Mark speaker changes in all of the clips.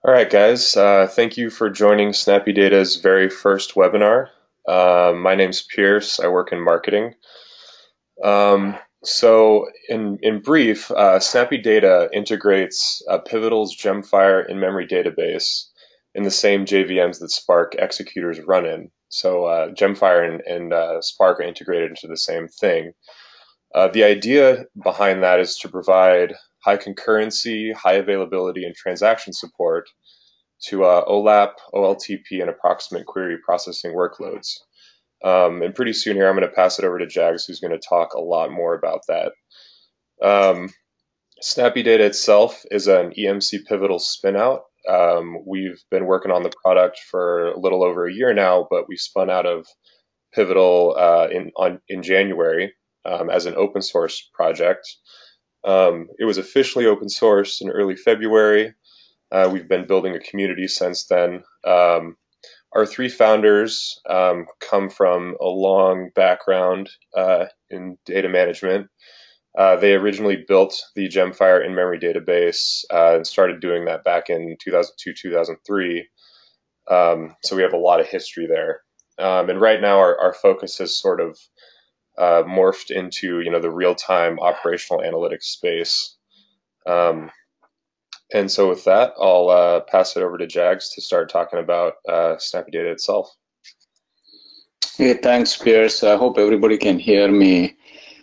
Speaker 1: All right, guys. Thank you for joining SnappyData's very first webinar. My name's Pierce. I work in marketing. So in brief, SnappyData integrates Pivotal's Gemfire in-memory database in the same JVMs that Spark executors run in. So Gemfire and Spark are integrated into the same thing. The idea behind that is to provide high concurrency, high availability, and transaction support to OLAP, OLTP, and approximate query processing workloads. And pretty soon here, I'm going to pass it over to Jags, who's going to talk a lot more about that. SnappyData itself is an EMC Pivotal spinout. We've been working on the product for a little over a year now, but we spun out of Pivotal in January as an open source project. It was officially open source in early February. We've been building a community since then. Our three founders come from a long background in data management. They originally built the Gemfire in-memory database and started doing that back in 2002, 2003. So we have a lot of history there. And right now our focus has sort of morphed into the real-time operational analytics space. And so with that, I'll pass it over to Jags to start talking about SnappyData itself.
Speaker 2: Hey, thanks, Pierce. I hope everybody can hear me.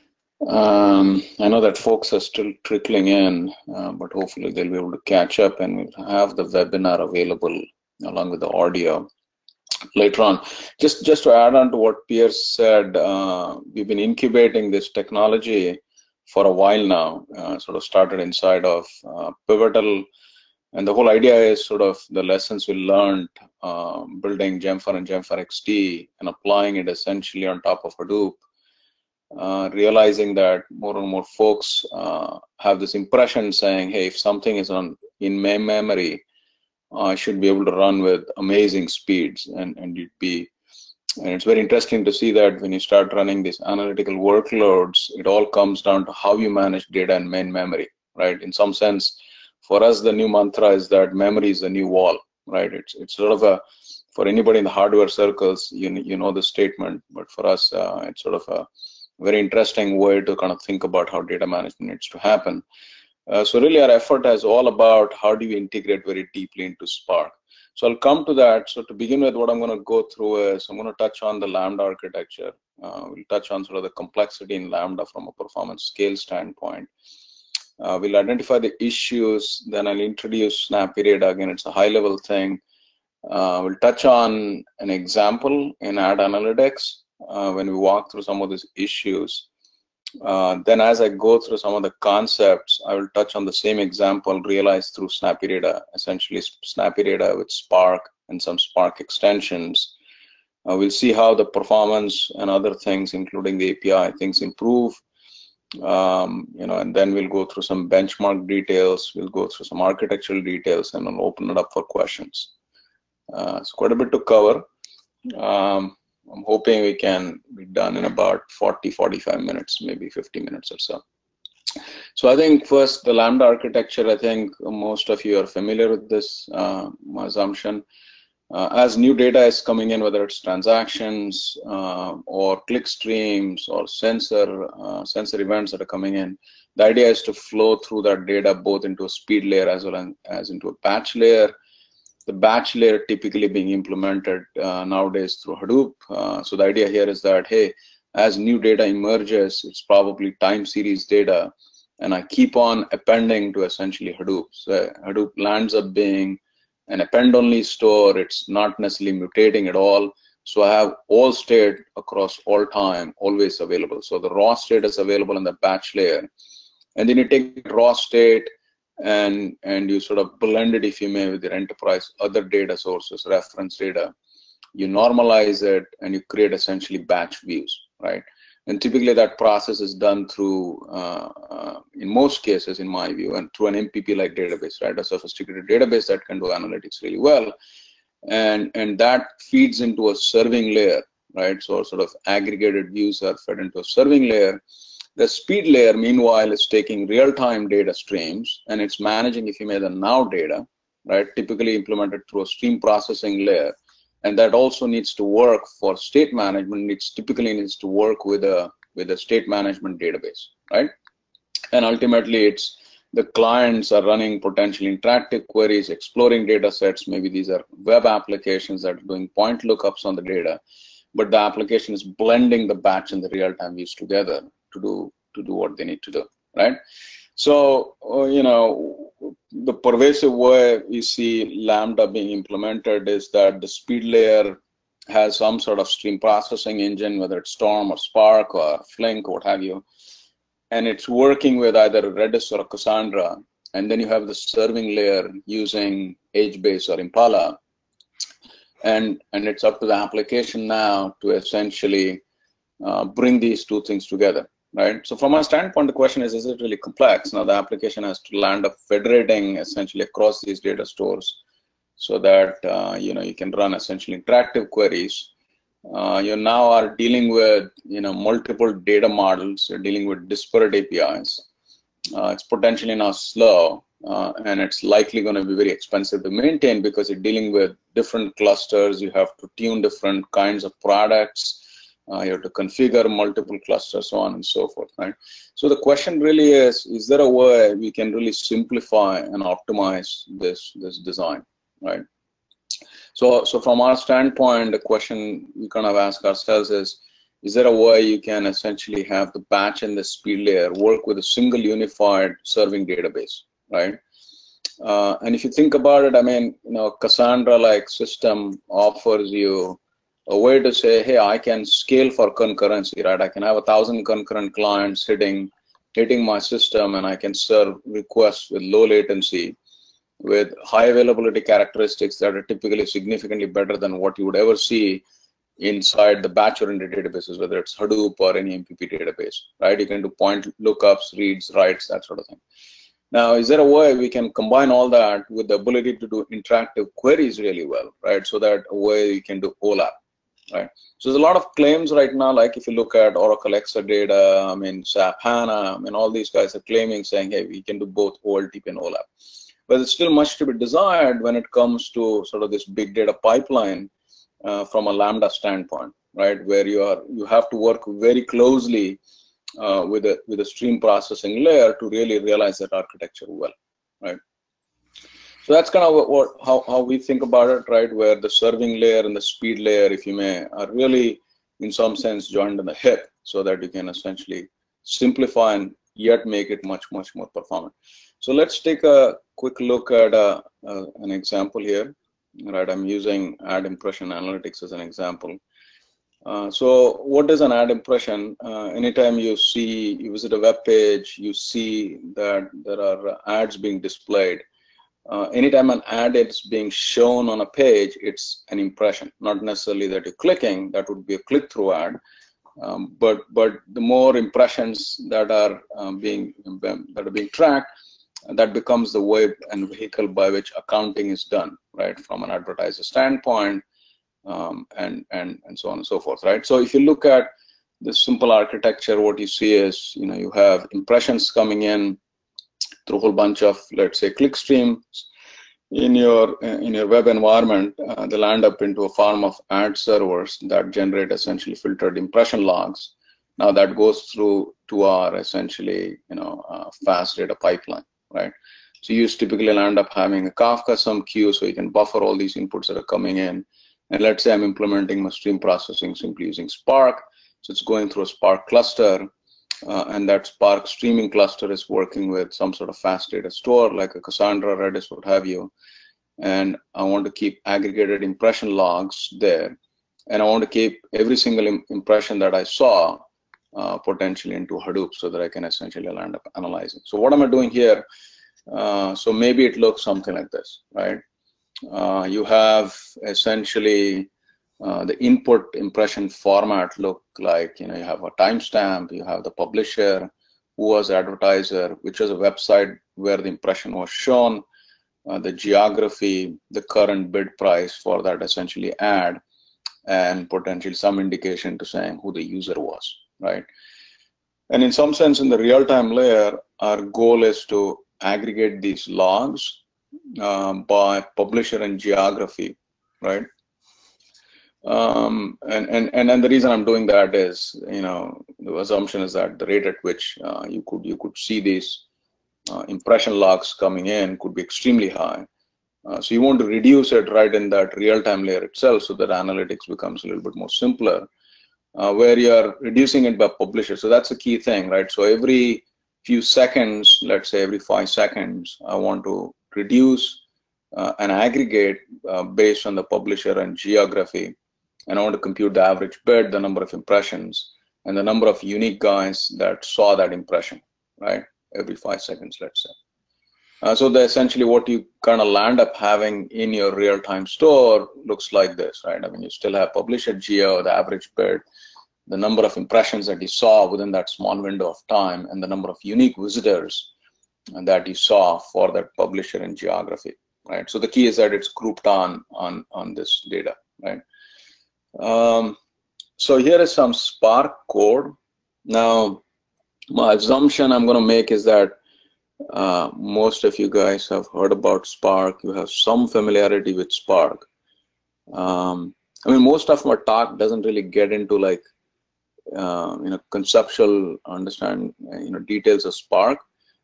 Speaker 2: I know that folks are still trickling in, but hopefully they'll be able to catch up, and we'll have the webinar available along with the audio later on. Just to add on to what Pierce said, we've been incubating this technology for a while now, sort of started inside of Pivotal, and the whole idea is sort of the lessons we learned building Gemfire and Gemfire XT and applying it essentially on top of Hadoop, realizing that more and more folks have this impression saying, hey, if something is in main memory, I should be able to run with amazing speeds, and it's very interesting to see that when you start running these analytical workloads, it all comes down to how you manage data in main memory, right? In some sense, for us, the new mantra is that memory is the new wall, right? It's sort of for anybody in the hardware circles, you know the statement, but for us, it's sort of a very interesting way to kind of think about how data management needs to happen. So really our effort is all about how do we integrate very deeply into Spark. So I'll come to that. So to begin with, what I'm going to go through is I'm going to touch on the Lambda architecture. We'll touch on sort of the complexity in Lambda from a performance scale standpoint. We'll identify the issues, then I'll introduce SnappyData. Again, it's a high-level thing. We'll touch on an example in Ad Analytics when we walk through some of these issues. Then as I go through some of the concepts, I will touch on the same example realized through SnappyData, essentially SnappyData with Spark and some Spark extensions. We'll see how the performance and other things, including the API, things improve. And then we'll go through some benchmark details, we'll go through some architectural details, and I'll open it up for questions. It's quite a bit to cover. I'm hoping we can be done in about 45 minutes, maybe 50 minutes or so. So I think first, the Lambda architecture, I think most of you are familiar with this assumption. As new data is coming in, whether it's transactions or click streams or sensor events that are coming in, the idea is to flow through that data both into a speed layer as well as into a batch layer. The batch layer typically being implemented nowadays through Hadoop. So the idea here is that, hey, as new data emerges, it's probably time series data, and I keep on appending to essentially Hadoop. So Hadoop lands up being an append-only store. It's not necessarily mutating at all. So I have all state across all time, always available. So the raw state is available in the batch layer. And then you take raw state and you sort of blend it, if you may, with your enterprise other data sources, reference data. You normalize it and you create essentially batch views, right? And typically that process is done through, in most cases, in my view, and through an MPP-like database, right? A sophisticated database that can do analytics really well. And that feeds into a serving layer, right? So sort of aggregated views are fed into a serving layer. The speed layer, meanwhile, is taking real-time data streams, and it's managing, if you may, the now data, right? Typically implemented through a stream processing layer. And that also needs to work for state management. It typically needs to work with a state management database, right? And ultimately, it's the clients are running potentially interactive queries, exploring data sets. Maybe these are web applications that are doing point lookups on the data, but the application is blending the batch and the real-time views together to do what they need to do, right? So, the pervasive way we see Lambda being implemented is that the speed layer has some sort of stream processing engine, whether it's Storm or Spark or Flink or what have you, and it's working with either Redis or Cassandra, and then you have the serving layer using HBase or Impala, and it's up to the application now to essentially bring these two things together, right? So from our standpoint, the question is it really complex? Now the application has to land up federating essentially across these data stores so that you can run essentially interactive queries. You now are dealing with multiple data models. You're dealing with disparate APIs. It's potentially now slow, and it's likely going to be very expensive to maintain because you're dealing with different clusters. You have to tune different kinds of products. You have to configure multiple clusters, so on and so forth, right? So the question really is there a way we can really simplify and optimize this design, right? So from our standpoint, the question we kind of ask ourselves is there a way you can essentially have the batch and the speed layer work with a single unified serving database, right? And if you think about it, I mean, Cassandra-like system offers you a way to say, hey, I can scale for concurrency, right? I can have 1,000 concurrent clients hitting my system, and I can serve requests with low latency, with high availability characteristics that are typically significantly better than what you would ever see inside the batch-oriented databases, whether it's Hadoop or any MPP database, right? You can do point lookups, reads, writes, that sort of thing. Now, is there a way we can combine all that with the ability to do interactive queries really well, right? So that a way you can do OLAP, right? So there's a lot of claims right now, like if you look at Oracle Exadata, I mean, SAP HANA, I mean, all these guys are claiming, saying, hey, we can do both OLTP and OLAP. But there's still much to be desired when it comes to sort of this big data pipeline from a Lambda standpoint, right? Where you have to work very closely with a stream processing layer to really realize that architecture well, right? So that's kind of how we think about it, right? Where the serving layer and the speed layer, if you may, are really in some sense joined in the hip, so that you can essentially simplify and yet make it much more performant. So let's take a quick look at an example here, right? I'm using ad impression analytics as an example. So what is an ad impression? Anytime you visit a web page, you see that there are ads being displayed. Anytime an ad is being shown on a page, it's an impression, not necessarily that you're clicking. That would be a click-through ad. But the more impressions that are being tracked, that becomes the way and vehicle by which accounting is done, right, from an advertiser standpoint, and so on and so forth, right? So if you look at the simple architecture, what you see is, you have impressions coming in through a whole bunch of, let's say, click streams in your web environment. They land up into a farm of ad servers that generate essentially filtered impression logs. Now that goes through to our essentially fast data pipeline, right? So you typically land up having a Kafka some queue, so you can buffer all these inputs that are coming in. And let's say I'm implementing my stream processing simply using Spark. So it's going through a Spark cluster, and that Spark streaming cluster is working with some sort of fast data store like a Cassandra, Redis, what have you. And I want to keep aggregated impression logs there. And I want to keep every single impression that I saw potentially into Hadoop so that I can essentially land up analyzing. So what am I doing here? So maybe it looks something like this, right? You have essentially the input impression format look like, you have a timestamp, you have the publisher, who was the advertiser, which was a website where the impression was shown, the geography, the current bid price for that essentially ad, and potentially some indication to saying who the user was, right? And in some sense, in the real-time layer, our goal is to aggregate these logs by publisher and geography, right? And then the reason I'm doing that is, the assumption is that the rate at which you could see these impression logs coming in could be extremely high. So you want to reduce it right in that real-time layer itself, so that analytics becomes a little bit more simpler, where you are reducing it by publisher. So that's a key thing, right? So every few seconds, let's say every 5 seconds, I want to reduce and aggregate based on the publisher and geography. And I want to compute the average bid, the number of impressions, and the number of unique guys that saw that impression, right? Every 5 seconds, let's say. So essentially what you kind of land up having in your real-time store looks like this, right? I mean, you still have publisher geo, the average bid, the number of impressions that you saw within that small window of time, and the number of unique visitors that you saw for that publisher and geography, right? So the key is that it's grouped on this data, right? So here is some Spark code. Now, my assumption I'm going to make is that most of you guys have heard about Spark. You have some familiarity with Spark. I mean, most of my talk doesn't really get into like conceptual details of Spark,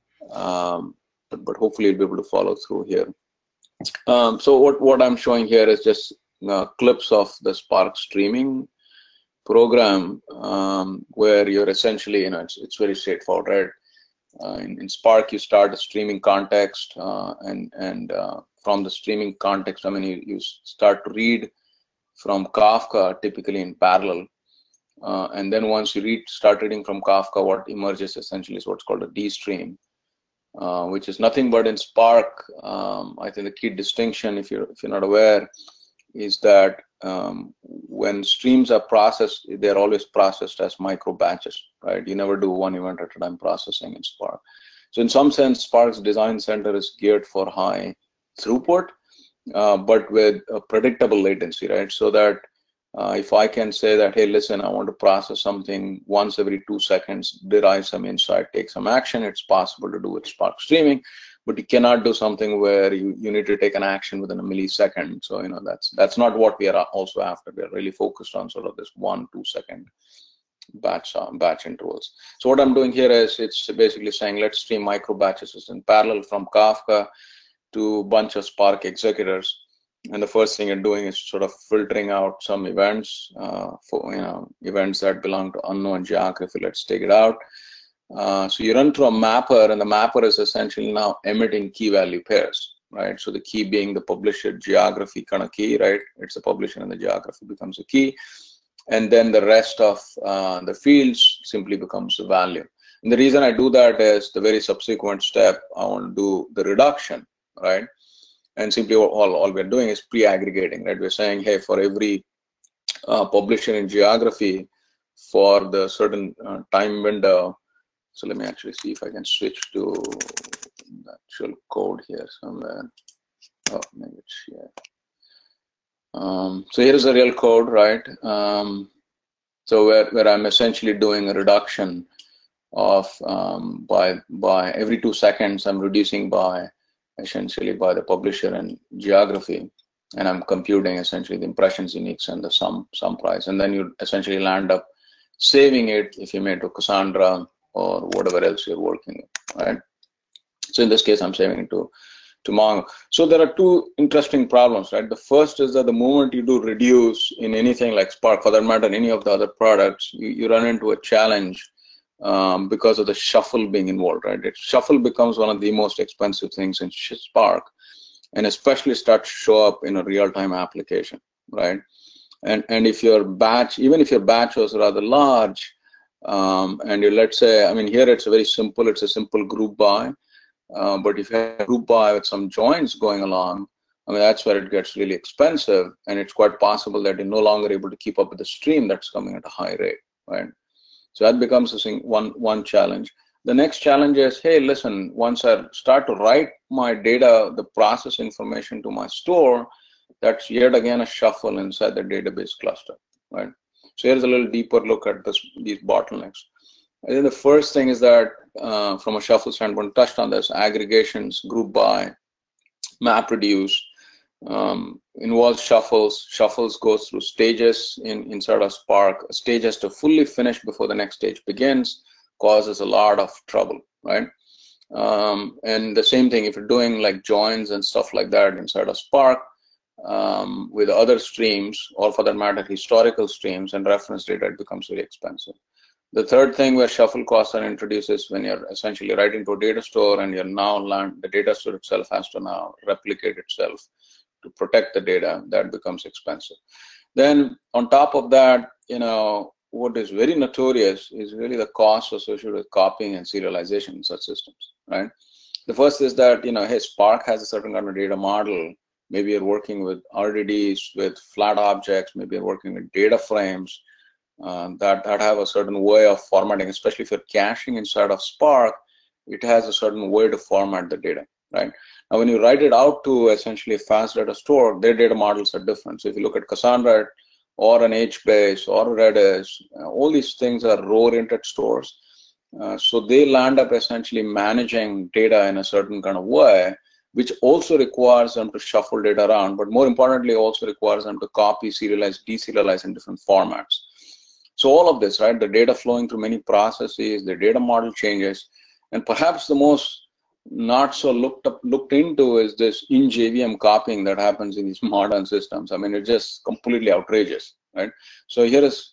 Speaker 2: but hopefully you'll be able to follow through here. So what I'm showing here is just clips of the Spark streaming program, where you're essentially, it's very straightforward, right? In Spark, you start a streaming context, and from the streaming context, I mean, you start to read from Kafka, typically in parallel. And then once you start reading from Kafka, what emerges essentially is what's called a D stream, which is nothing but in Spark. I think the key distinction, if you're not aware, is that when streams are processed, they're always processed as micro batches, right? You never do one event at a time processing in Spark. So in some sense, Spark's design center is geared for high throughput, but with a predictable latency, right? So that if I can say that, hey, listen, I want to process something once every 2 seconds, derive some insight, take some action, it's possible to do with Spark streaming. But you cannot do something where you need to take an action within a millisecond. So that's not what we are also after. We are really focused on sort of this 1-2 second batch intervals. So what I'm doing here is it's basically saying let's stream micro batches in parallel from Kafka to a bunch of Spark executors. And the first thing you're doing is sort of filtering out some events for events that belong to unknown geography. Let's take it out. So you run through a mapper, and the mapper is essentially now emitting key value pairs, right? So the key being the publisher geography kind of key, right? It's a publisher and the geography becomes a key. And then the rest of the fields simply becomes a value. And the reason I do that is the very subsequent step, I want to do the reduction, right? And simply all we're doing is pre-aggregating, right? We're saying, hey, for every publisher in geography for the certain time window. So let me actually see if I can switch to the actual code here somewhere. Oh, maybe it's here. So here is the real code, right? So where I'm essentially doing a reduction of by every 2 seconds, I'm reducing essentially by the publisher and geography, and I'm computing essentially the impressions, uniques, and the sum price, and then you essentially land up saving it if you made to Cassandra or whatever else you're working with, right? So in this case, I'm saving it to Mongo. So there are two interesting problems, right? The first is that the moment you do reduce in anything like Spark, for that matter, any of the other products, you run into a challenge because of the shuffle being involved, right? Shuffle becomes one of the most expensive things in Spark, and especially starts to show up in a real-time application, right? And if your batch, even if your batch was rather large, and let's say, I mean, here it's very simple. It's a simple group by, but if you have a group by with some joins going along, I mean, that's where it gets really expensive, and it's quite possible that you're no longer able to keep up with the stream that's coming at a high rate, right? So that becomes one challenge. The next challenge is, hey, listen, once I start to write my data, the process information to my store, that's yet again a shuffle inside the database cluster, right? So here's a little deeper look at these bottlenecks. I think the first thing is that from a shuffle standpoint, touched on this, aggregations, group by, MapReduce, involves shuffles. Shuffles goes through stages inside of Spark. A stage has to fully finish before the next stage begins, causes a lot of trouble, right? And the same thing if you're doing like joins and stuff like that inside of Spark with other streams, or for that matter, historical streams and reference data, it becomes very expensive. The third thing where shuffle costs are introduced is when you're essentially writing to a data store and you're now the data store itself has to now replicate itself to protect the data. That becomes expensive. Then on top of that, what is very notorious is really the cost associated with copying and serialization in such systems, right? The first is that, hey, Spark has a certain kind of data model. Maybe you're working with RDDs, with flat objects, maybe you're working with data frames that have a certain way of formatting, especially if you're caching inside of Spark, it has a certain way to format the data, right? Now, when you write it out to essentially a fast data store, their data models are different. So if you look at Cassandra or an HBase or Redis, all these things are row-oriented stores. So they land up essentially managing data in a certain kind of way, which also requires them to shuffle data around, but more importantly, also requires them to copy, serialize, deserialize in different formats. So all of this, right, the data flowing through many processes, the data model changes, and perhaps the most not so looked into is this in JVM copying that happens in these modern systems. I mean, it's just completely outrageous, right? So here is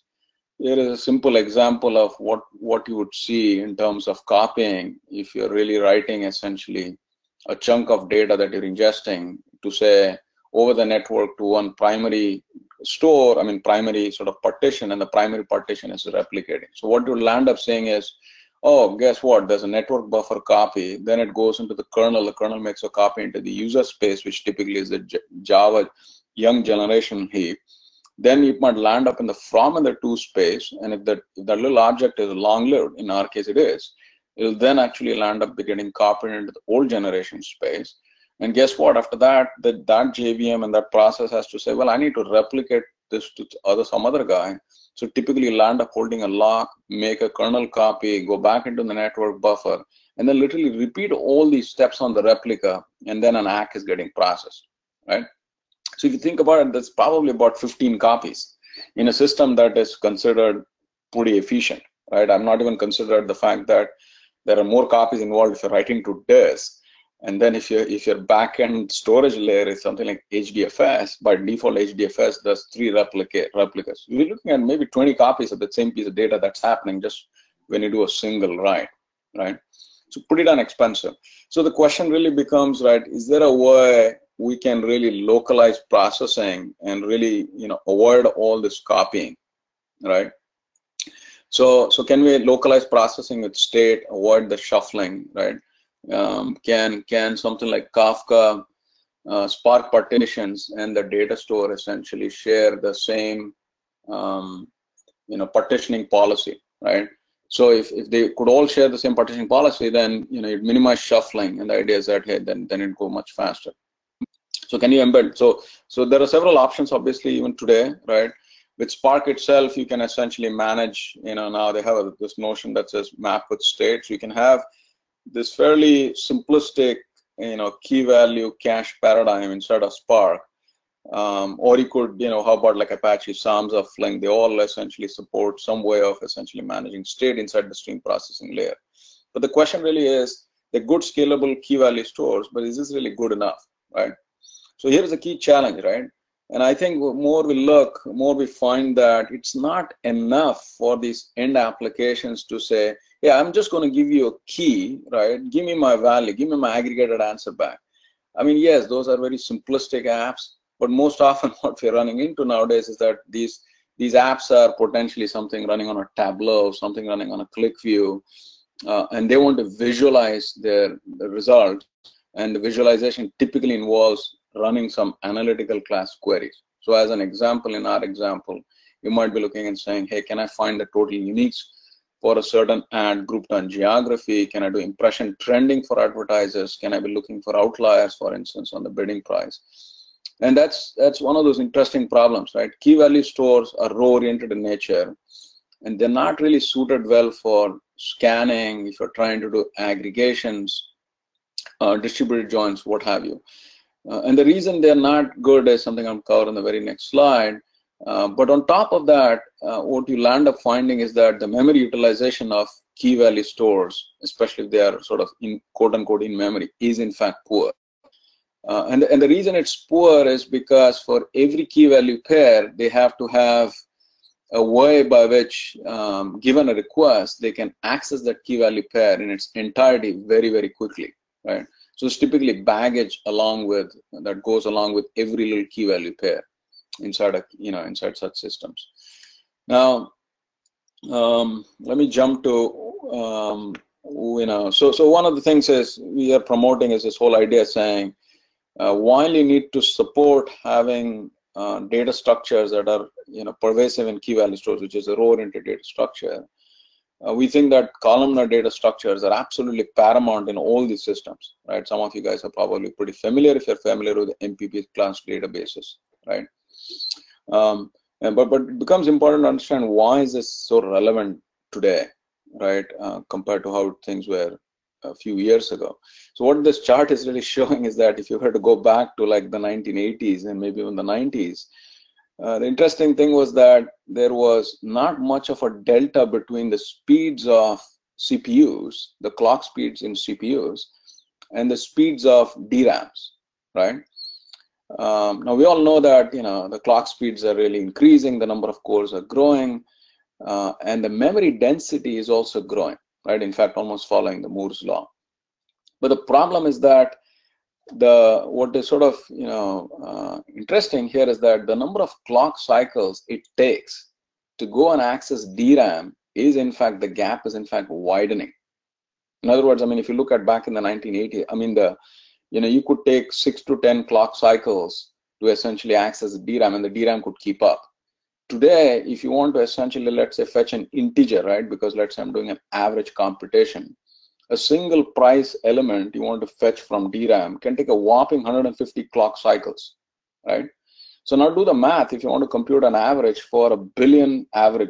Speaker 2: a simple example of what you would see in terms of copying if you're really writing essentially a chunk of data that you're ingesting to say over the network to one primary store, primary sort of partition, and the primary partition is replicating. So what you'll land up saying is, oh, guess what? There's a network buffer copy. Then it goes into the kernel. The kernel makes a copy into the user space, which typically is the Java young generation heap. Then it might land up in the from and the to space. And if that little object is long-lived, in our case it is, it'll then actually land up getting copied into the old generation space. And guess what? After that, that JVM and that process has to say, well, I need to replicate this to some other guy. So typically land up holding a lock, make a kernel copy, go back into the network buffer, and then literally repeat all these steps on the replica, and then an ACK is getting processed, right? So if you think about it, that's probably about 15 copies in a system that is considered pretty efficient, right? I'm not even considered the fact that there are more copies involved if you're writing to disk. And then if your backend storage layer is something like HDFS, by default HDFS does 3 replicas. You're looking at maybe 20 copies of the same piece of data that's happening just when you do a single write, right? So pretty darn expensive. So the question really becomes, right, is there a way we can really localize processing and really, avoid all this copying, right? So can we localize processing with state, avoid the shuffling, right? Can something like Kafka, Spark partitions and the data store essentially share the same, partitioning policy, right? So if they could all share the same partitioning policy, then it minimize shuffling, and the idea is that hey, then it go much faster. So can you embed? So there are several options, obviously, even today, right? With Spark itself, you can essentially manage. Now they have this notion that says map with state. So you can have this fairly simplistic, key value cache paradigm inside of Spark, or you could, how about like Apache, Samza, Flink? They all essentially support some way of essentially managing state inside the stream processing layer. But the question really is, they're good scalable key value stores, but is this really good enough, right? So here's a key challenge, right? And I think the more we look, more we find that it's not enough for these end applications to say, yeah, I'm just going to give you a key, right? Give me my value, give me my aggregated answer back. I mean, yes, those are very simplistic apps, but most often what we're running into nowadays is that these apps are potentially something running on a Tableau, something running on a ClickView, and they want to visualize the result. And the visualization typically involves running some analytical class queries. So as an example, in our example, you might be looking and saying, hey, can I find the total uniques for a certain ad grouped on geography? Can I do impression trending for advertisers? Can I be looking for outliers, for instance, on the bidding price? And that's one of those interesting problems, right? Key value stores are row-oriented in nature, and they're not really suited well for scanning, if you're trying to do aggregations, distributed joins, what have you. And the reason they're not good is something I'll cover in the very next slide. But on top of that, what you land up finding is that the memory utilization of key value stores, especially if they are sort of in quote unquote in memory, is in fact poor. And the reason it's poor is because for every key value pair, they have to have a way by which, given a request, they can access that key value pair in its entirety very, very quickly, right? So it's typically baggage along with that goes along with every little key value pair inside inside such systems. Now, let me jump to so one of the things is we are promoting is this whole idea saying while you need to support having data structures that are pervasive in key value stores, which is a row-oriented data structure, we think that columnar data structures are absolutely paramount in all these systems, right? Some of you guys are probably pretty familiar if you're familiar with MPP class databases, right? But it becomes important to understand why is this so relevant today, right? Compared to how things were a few years ago. So what this chart is really showing is that if you were to go back to like the 1980s and maybe even the 90s, the interesting thing was that there was not much of a delta between the speeds of CPUs, the clock speeds in CPUs, and the speeds of DRAMs, right? Now we all know that the clock speeds are really increasing, the number of cores are growing, and the memory density is also growing, right? In fact, almost following the Moore's law. But the problem is that what is sort of interesting here is that the number of clock cycles it takes to go and access DRAM is in fact, the gap is in fact widening. In other words, I mean, if you look at back in the 1980s, I mean, you could take 6 to 10 clock cycles to essentially access DRAM, and the DRAM could keep up. Today, if you want to essentially, let's say, fetch an integer, right? Because let's say I'm doing an average computation, a single price element you want to fetch from DRAM can take a whopping 150 clock cycles, right? So now do the math if you want to compute an average for a billion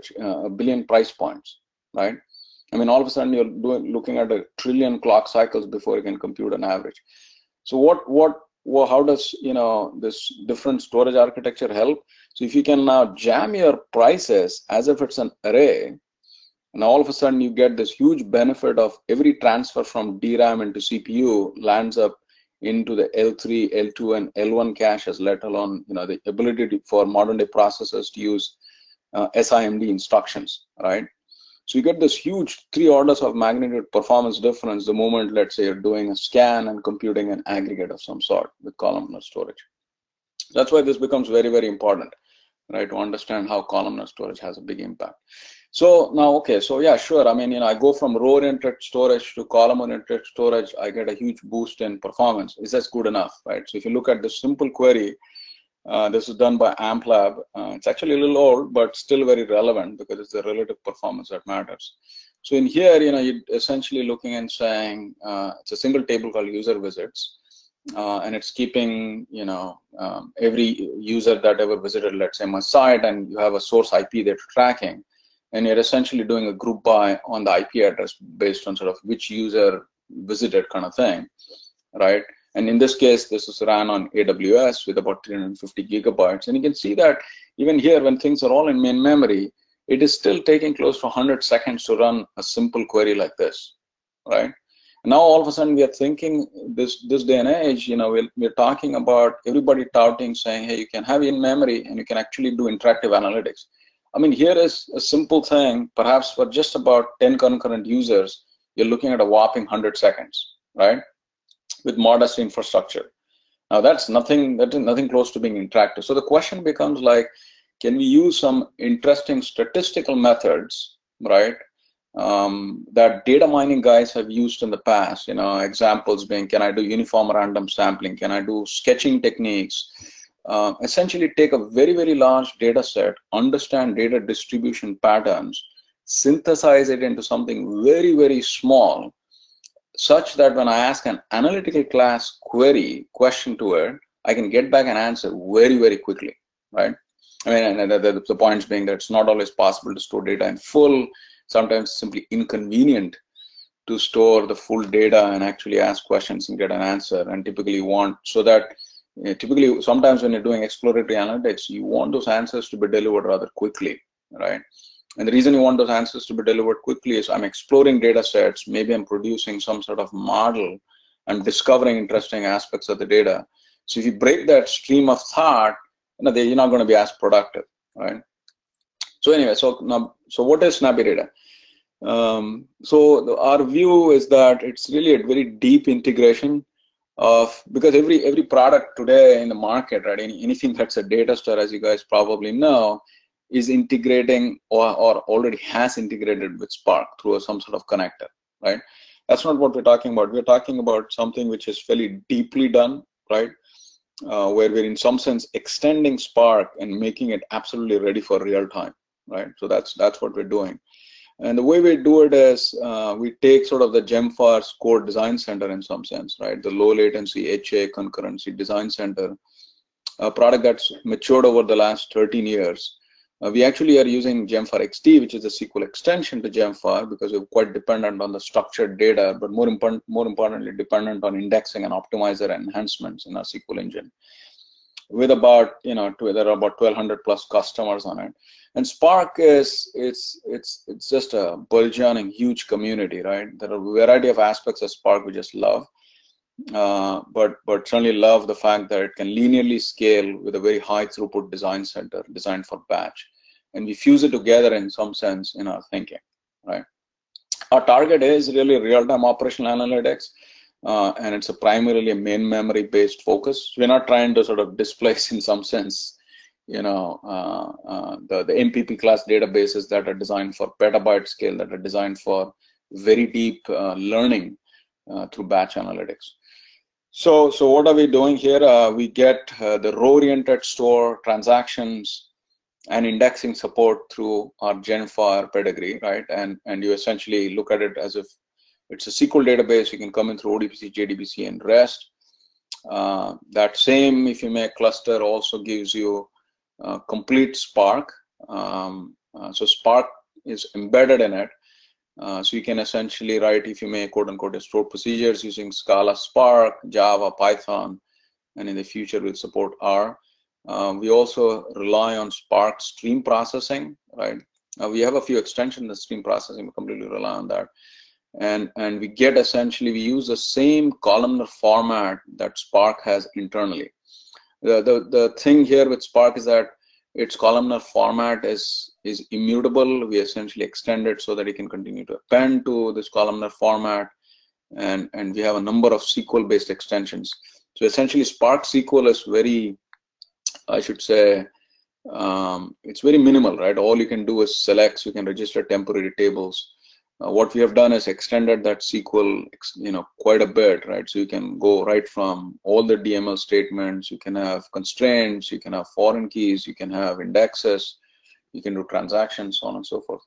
Speaker 2: price points, right? I mean, all of a sudden you're looking at 1 trillion clock cycles before you can compute an average. So how does this different storage architecture help? So if you can now jam your prices as if it's an array, and all of a sudden you get this huge benefit of every transfer from DRAM into CPU lands up into the L3, L2, and L1 caches, let alone the ability for modern day processors to use SIMD instructions, right? So you get this huge 3 orders of magnitude performance difference the moment, let's say, you're doing a scan and computing an aggregate of some sort with columnar storage. That's why this becomes very, very important, right, to understand how columnar storage has a big impact. So now, okay, so yeah, sure. I mean, I go from row-oriented storage to column-oriented storage, I get a huge boost in performance. Is that good enough, right? So if you look at this simple query, this is done by AmpLab. It's actually a little old, but still very relevant because it's the relative performance that matters. So in here, you're essentially looking and saying, it's a single table called user visits. And it's keeping, every user that ever visited, let's say, my site, and you have a source IP that you're tracking. And you're essentially doing a group by on the IP address based on sort of which user visited kind of thing, right? And in this case, this is ran on AWS with about 350 gigabytes. And you can see that even here, when things are all in main memory, it is still taking close to 100 seconds to run a simple query like this, right? And now all of a sudden we are thinking this day and age, we're talking about everybody touting saying, hey, you can have in memory and you can actually do interactive analytics. I mean, here is a simple thing, perhaps for just about 10 concurrent users, you're looking at a whopping 100 seconds, right? With modest infrastructure. Now that's nothing close to being interactive. So the question becomes like, can we use some interesting statistical methods, right? That data mining guys have used in the past, examples being, can I do uniform random sampling? Can I do sketching techniques? Essentially take a very, very large data set, understand data distribution patterns, synthesize it into something very, very small, such that when I ask an analytical class question to it, I can get back an answer very, very quickly, right? I mean, and the points being that it's not always possible to store data in full. Sometimes it's simply inconvenient to store the full data and actually ask questions and get an answer, and typically want so that typically, sometimes when you're doing exploratory analytics, you want those answers to be delivered rather quickly, right? And the reason you want those answers to be delivered quickly is I'm exploring data sets, maybe I'm producing some sort of model, I'm discovering interesting aspects of the data. So if you break that stream of thought, you're not going to be as productive, right? So anyway, so what is SnappyData? So our view is that it's really a very deep integration of, because every product today in the market, right, anything that's a data store, as you guys probably know, is integrating or already has integrated with Spark through some sort of connector, right? That's not what we're talking about. We're talking about something which is fairly deeply done, right? Where we're in some sense extending Spark and making it absolutely ready for real time, right? So that's what we're doing. And the way we do it is we take sort of the GemFar's core design center in some sense, right? The low latency HA concurrency design center, a product that's matured over the last 13 years. We actually are using GemFar XD, which is a SQL extension to GemFar, because we're quite dependent on the structured data, but more importantly, dependent on indexing and optimizer enhancements in our SQL engine. With about, there are about 1,200 plus customers on it. And Spark it's just a burgeoning huge community, right? There are a variety of aspects of Spark we just love. But certainly love the fact that it can linearly scale with a very high throughput design center designed for batch, and we fuse it together in some sense in our thinking, right? Our target is really real-time operational analytics, and it's primarily a main memory based focus. We're not trying to sort of displace in some sense, the MPP class databases that are designed for petabyte scale, that are designed for very deep learning through batch analytics. So what are we doing here? We get the row-oriented store transactions and indexing support through our GenFar pedigree, right? And you essentially look at it as if it's a SQL database. You can come in through ODBC, JDBC, and REST. That same, if you may, cluster also gives you complete Spark. So Spark is embedded in it. So you can essentially write, if you may, quote unquote, store procedures using Scala, Spark, Java, Python, and in the future we'll support R. We also rely on Spark stream processing, right? We have a few extensions of stream processing, we completely rely on that. And we get essentially, we use the same columnar format that Spark has internally. The thing here with Spark is that its columnar format is immutable. We essentially extend it so that it can continue to append to this columnar format, and we have a number of SQL-based extensions. So essentially, Spark SQL is very, I should say, it's very minimal, right? All you can do is select, so you can register temporary tables. What we have done is extended that SQL, quite a bit, right? So you can go right from all the DML statements, you can have constraints, you can have foreign keys, you can have indexes, you can do transactions, so on and so forth.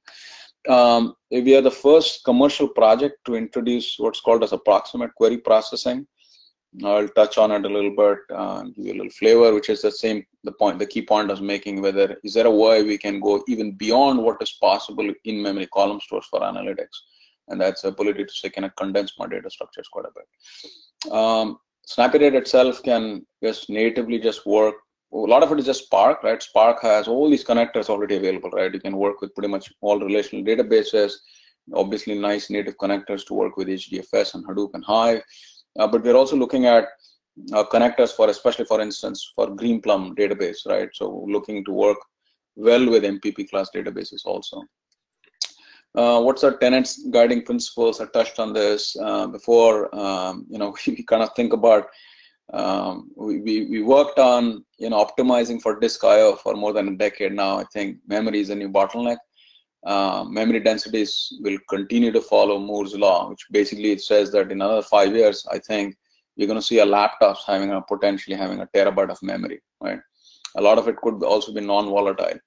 Speaker 2: We are the first commercial project to introduce what's called as approximate query processing. I'll touch on it a little bit, give you a little flavor, which is the key point I was making, is there a way we can go even beyond what is possible in memory column stores for analytics? And that's the ability to say, can I condense my data structures quite a bit. SnappyData itself can just natively just work. A lot of it is just Spark, right? Spark has all these connectors already available, right? You can work with pretty much all relational databases, obviously nice native connectors to work with HDFS and Hadoop and Hive. But we're also looking at connectors for, especially for instance, for Greenplum database, right? So looking to work well with MPP class databases also. What's our tenants guiding principles? I touched on this before. We kind of think about, we worked on, optimizing for disk IO for more than a decade now. I think memory is a new bottleneck. Memory densities will continue to follow Moore's law, which basically it says that in another 5 years, I think you're going to see a laptops potentially having a terabyte of memory, right? A lot of it could also be non-volatile.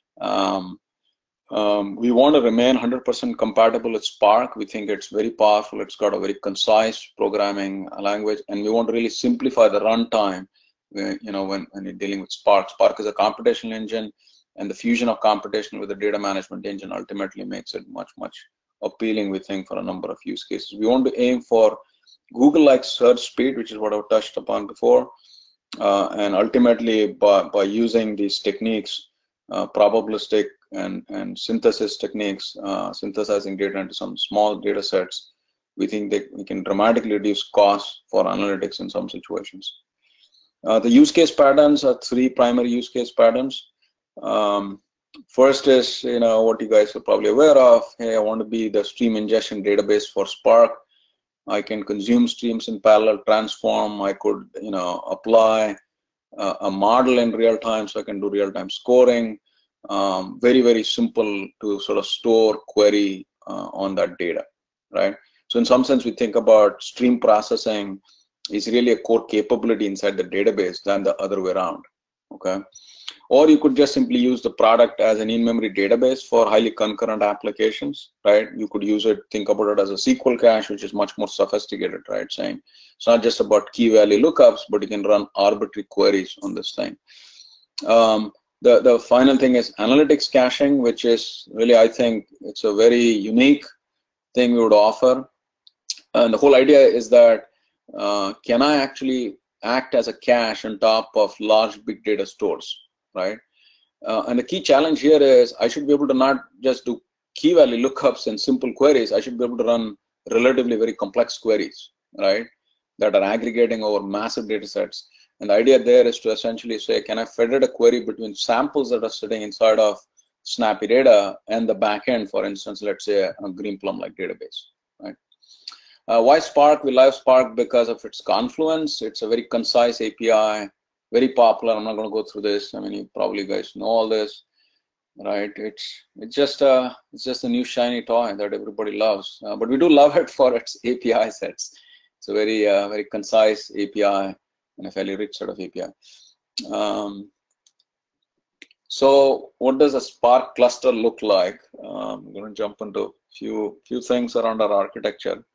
Speaker 2: We want to remain 100% compatible with Spark. We think it's very powerful. It's got a very concise programming language, and we want to really simplify the runtime. When you're dealing with Spark. Spark is a computational engine. And the fusion of computation with the data management engine ultimately makes it much, much appealing, we think, for a number of use cases. We want to aim for Google-like search speed, which is what I've touched upon before. And ultimately, by using these techniques, probabilistic and synthesis techniques, synthesizing data into some small data sets, we think that we can dramatically reduce costs for analytics in some situations. The use case patterns are three primary use case patterns. First is, what you guys are probably aware of. Hey, I want to be the stream ingestion database for Spark. I can consume streams in parallel, transform. I could, apply a model in real time, so I can do real-time scoring. Very, very simple to sort of store, query on that data, right? So in some sense, we think about stream processing is really a core capability inside the database than the other way around, okay? Or you could just simply use the product as an in-memory database for highly concurrent applications, right? You could use it, think about it as a SQL cache, which is much more sophisticated, right? Saying it's not just about key value lookups, but you can run arbitrary queries on this thing. The final thing is analytics caching, which is really, I think, it's a very unique thing we would offer. And the whole idea is that can I actually act as a cache on top of large big data stores, right? And the key challenge here is I should be able to not just do key value lookups and simple queries. I should be able to run relatively very complex queries, right, that are aggregating over massive data sets. And the idea there is to essentially say, can I federate a query between samples that are sitting inside of SnappyData and the backend, for instance, let's say a Greenplum-like database, right? Why Spark? We love Spark because of its confluence. It's a very concise API, very popular. I'm not going to go through this. I mean, you probably guys know all this, right? It's just a new shiny toy that everybody loves. But we do love it for its API sets. It's a very very concise API and a fairly rich set of API. So what does a Spark cluster look like? I'm going to jump into a few things around our architecture.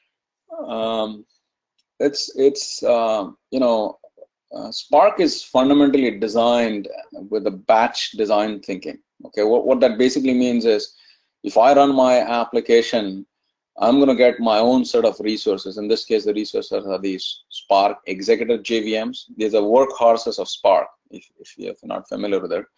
Speaker 2: Spark is fundamentally designed with a batch design thinking. Okay, what that basically means is if I run my application, I'm going to get my own set of resources. In this case, the resources are these Spark executive JVMs. These are workhorses of Spark, if you're not familiar with it.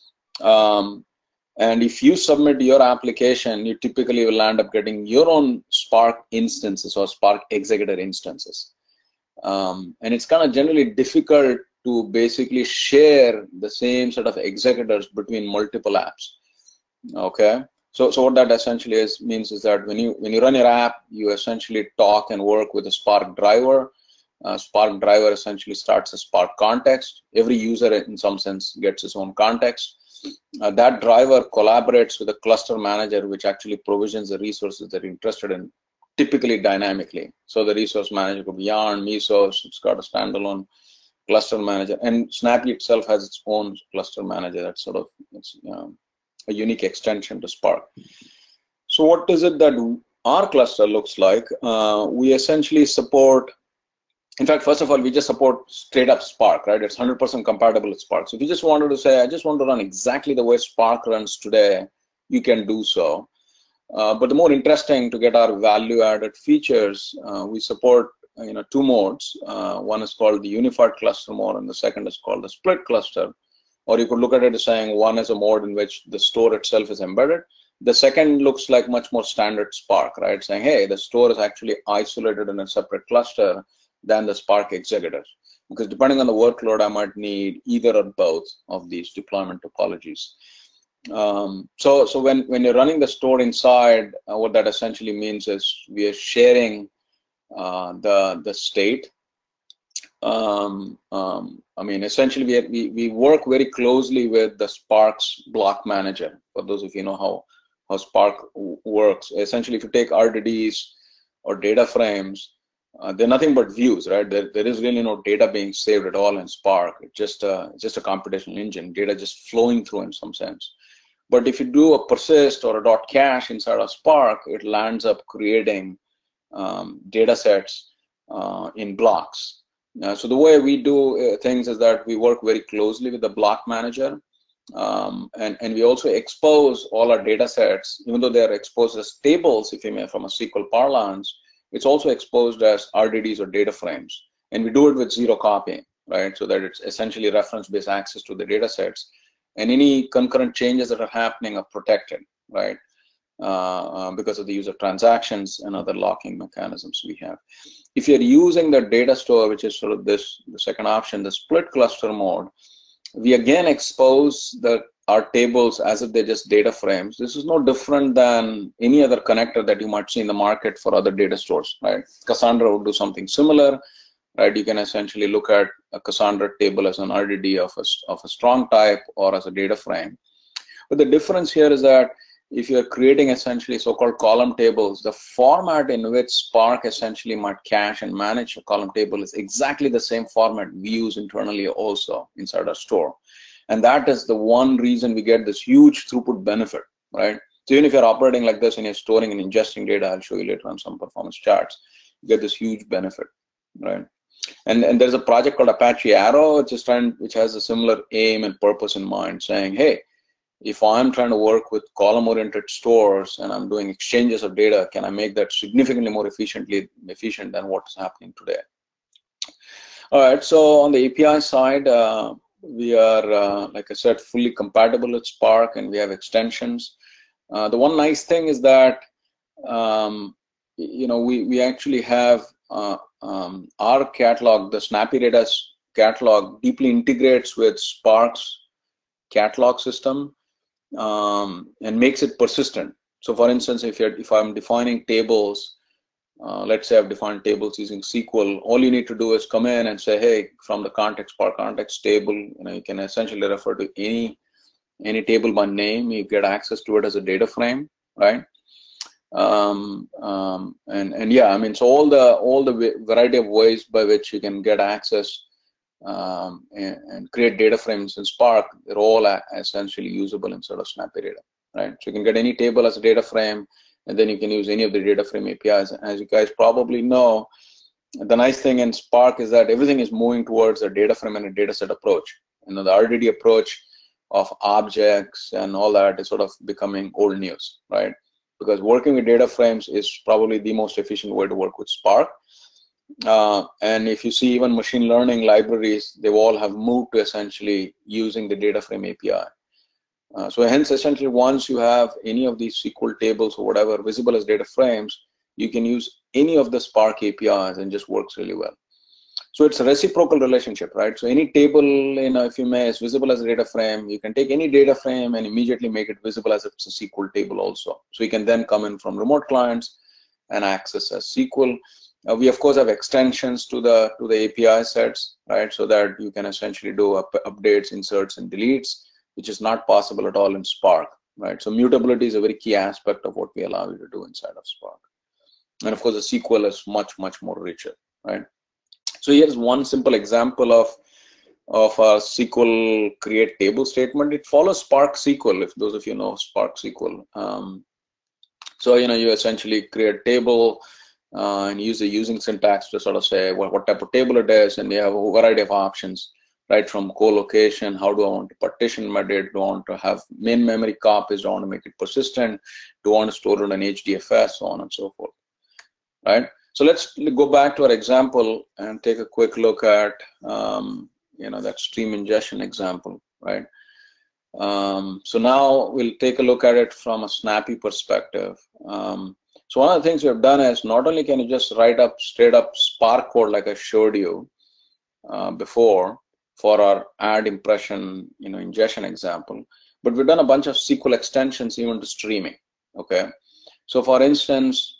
Speaker 2: And if you submit your application, you typically will end up getting your own Spark instances or Spark executor instances. And it's kind of generally difficult to basically share the same set of executors between multiple apps. Okay, so what that essentially means is that when you run your app, you essentially talk and work with a Spark driver. Spark driver essentially starts a Spark context. Every user, in some sense, gets his own context. That driver collaborates with a cluster manager, which actually provisions the resources that you're interested in, typically dynamically. So the resource manager could be Yarn, Mesos, it's got a standalone cluster manager, and Snappy itself has its own cluster manager. That's sort of a unique extension to Spark. So what is it that our cluster looks like? We essentially support, in fact, first of all, we just support straight up Spark, right? It's 100% compatible with Spark. So if you just wanted to say, I just want to run exactly the way Spark runs today, you can do so. But the more interesting to get our value-added features, we support two modes. One is called the unified cluster mode, and the second is called the split cluster. Or you could look at it as saying one is a mode in which the store itself is embedded. The second looks like much more standard Spark, right? Saying, hey, the store is actually isolated in a separate cluster than the Spark executors. Because depending on the workload, I might need either or both of these deployment topologies. So when you're running the store inside, what that essentially means is we are sharing the state. I mean, essentially, we work very closely with the Spark's block manager. For those of you know how Spark works, essentially, if you take RDDs or data frames, they're nothing but views, right? There is really no data being saved at all in Spark. It's just a computational engine, data just flowing through in some sense. But if you do a persist or a .cache inside of Spark, it lands up creating data sets in blocks. So the way we do things is that we work very closely with the block manager, and we also expose all our data sets, even though they are exposed as tables, if you may, from a SQL parlance, it's also exposed as RDDs or data frames, and we do it with zero copying. right? So that it's essentially reference-based access to the data sets, and any concurrent changes that are happening are protected, right? Because of the use of transactions and other locking mechanisms we have. If you're using the data store, which is sort of the second option, the split cluster mode, we again expose our tables as if they're just data frames. This is no different than any other connector that you might see in the market for other data stores, right? Cassandra would do something similar, right? You can essentially look at a Cassandra table as an RDD of a strong type or as a data frame. But the difference here is that if you're creating essentially so-called column tables, the format in which Spark essentially might cache and manage a column table is exactly the same format we use internally also inside our store. And that is the one reason we get this huge throughput benefit, right? So even if you're operating like this and you're storing and ingesting data, I'll show you later on some performance charts, you get this huge benefit, right? And there's a project called Apache Arrow, which has a similar aim and purpose in mind, saying, hey, if I'm trying to work with column-oriented stores and I'm doing exchanges of data, can I make that significantly more efficient than what's happening today? All right, so on the API side, we are, like I said, fully compatible with Spark, and we have extensions. The one nice thing is that, we actually have our catalog, the SnappyData catalog, deeply integrates with Spark's catalog system. And makes it persistent. So for instance, if I'm defining tables, let's say I've defined tables using SQL, all you need to do is come in and say, hey, from the context, Spark context table, you can essentially refer to any table by name. You get access to it as a data frame, right? And yeah, I mean, so all the variety of ways by which you can get access and create data frames in Spark, they're all essentially usable inside of SnappyData, right? So you can get any table as a data frame, and then you can use any of the data frame APIs. And as you guys probably know, the nice thing in Spark is that everything is moving towards a data frame and a data set approach. The RDD approach of objects and all that is sort of becoming old news, right? Because working with data frames is probably the most efficient way to work with Spark. And if you see even machine learning libraries, they all have moved to essentially using the data frame API. So hence, essentially, once you have any of these SQL tables or whatever visible as data frames, you can use any of the Spark APIs and just works really well. So it's a reciprocal relationship, right? So any table, if you may, is visible as a data frame. You can take any data frame and immediately make it visible as it's a SQL table also. So you can then come in from remote clients and access as SQL. We of course have extensions to the API sets, right? So that you can essentially do updates, inserts, and deletes, which is not possible at all in Spark, right? So mutability is a very key aspect of what we allow you to do inside of Spark. And of course, the SQL is much, much more richer, right? So here's one simple example of a SQL create table statement. It follows Spark SQL, if those of you know Spark SQL. So you essentially create a table and use the using syntax to sort of say what type of table it is, and we have a variety of options, right? From co-location, how do I want to partition my data? Do I want to have main memory copies? Do I want to make it persistent? Do I want to store it in HDFS? So on and so forth, right? So let's go back to our example and take a quick look at that stream ingestion example, right? So now we'll take a look at it from a Snappy perspective. So one of the things we have done is not only can you just write up straight up Spark code like I showed you before for our add impression ingestion example, but we've done a bunch of SQL extensions even to streaming. Okay, so for instance,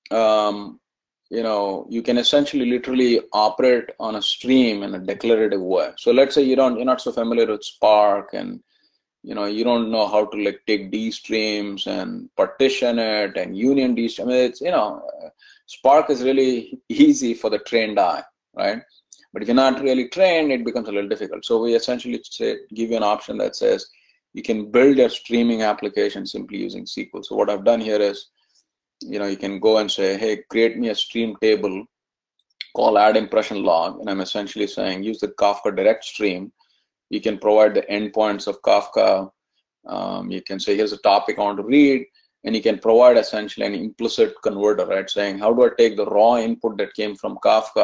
Speaker 2: you can essentially literally operate on a stream in a declarative way. So let's say you're not so familiar with Spark, and you don't know how to take D streams and partition it and union D streams. I mean, it's Spark is really easy for the trained eye, right? But if you're not really trained, it becomes a little difficult. So we essentially give you an option that says you can build your streaming application simply using SQL. So what I've done here is, you can go and say, hey, create me a stream table called add impression log, and I'm essentially saying use the Kafka direct stream. You can provide the endpoints of Kafka. You can say here's a topic I want to read, and you can provide essentially an implicit converter, right? Saying how do I take the raw input that came from Kafka